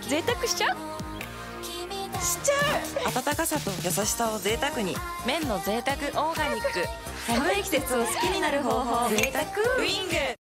贅沢しちゃう温かさと優しさを贅沢に、麺の贅沢オーガニック。寒い季節を好きになる方法、贅沢ウィング。